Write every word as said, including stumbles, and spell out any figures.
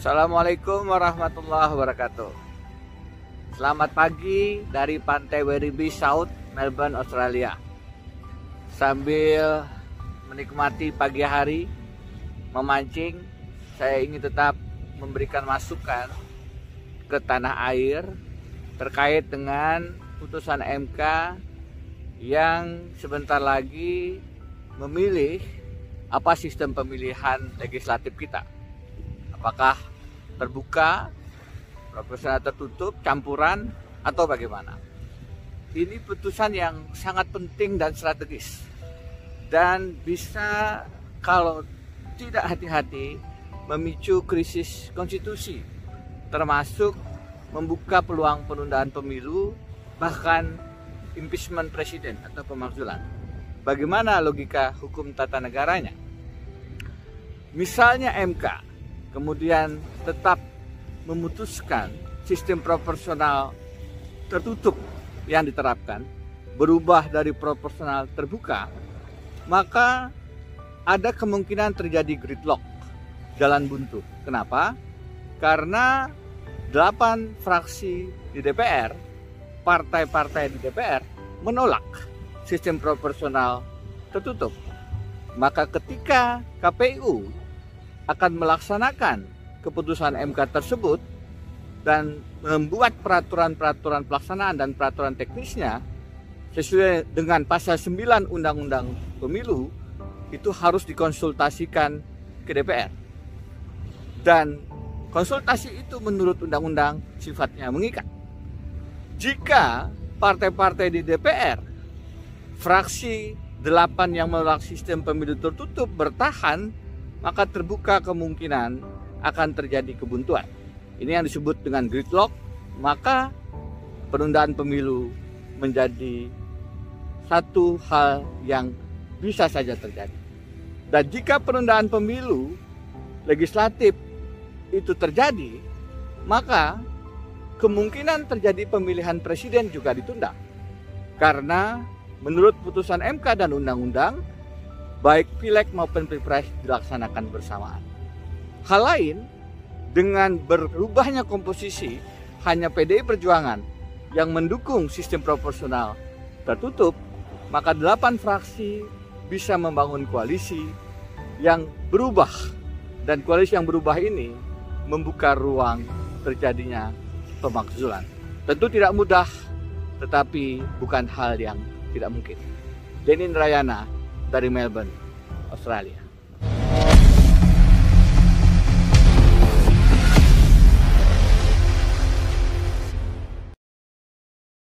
Assalamualaikum warahmatullahi wabarakatuh. Selamat pagi dari Pantai Werribee South, Melbourne, Australia. Sambil menikmati pagi hari memancing, saya ingin tetap memberikan masukan ke tanah air terkait dengan putusan M K yang sebentar lagi memilih apa sistem pemilihan legislatif kita. Apakah terbuka, proporsional tertutup, campuran, atau bagaimana? Ini putusan yang sangat penting dan strategis, dan bisa kalau tidak hati-hati memicu krisis konstitusi, termasuk membuka peluang penundaan pemilu, bahkan impeachment presiden atau pemakzulan. Bagaimana logika hukum tata negaranya? Misalnya M K kemudian tetap memutuskan sistem proporsional tertutup yang diterapkan berubah dari proporsional terbuka, maka ada kemungkinan terjadi gridlock, jalan buntu. Kenapa? Karena delapan fraksi di D P R, partai-partai di D P R menolak sistem proporsional tertutup. Maka ketika K P U akan melaksanakan keputusan M K tersebut dan membuat peraturan-peraturan pelaksanaan dan peraturan teknisnya sesuai dengan pasal sembilan Undang-Undang Pemilu, itu harus dikonsultasikan ke D P R. Dan konsultasi itu menurut undang-undang sifatnya mengikat. Jika partai-partai di D P R, fraksi delapan yang menolak sistem pemilu tertutup bertahan, maka terbuka kemungkinan akan terjadi kebuntuan. Ini yang disebut dengan gridlock, maka penundaan pemilu menjadi satu hal yang bisa saja terjadi. Dan jika penundaan pemilu legislatif itu terjadi, maka kemungkinan terjadi pemilihan presiden juga ditunda. Karena menurut putusan M K dan undang-undang, baik pileg maupun pilpres dilaksanakan bersamaan. Hal lain, dengan berubahnya komposisi hanya P D I Perjuangan yang mendukung sistem proporsional tertutup, maka delapan fraksi bisa membangun koalisi yang berubah. Dan koalisi yang berubah ini membuka ruang terjadinya pemakzulan. Tentu tidak mudah, tetapi bukan hal yang tidak mungkin. Denny Indrayana dari Melbourne, Australia.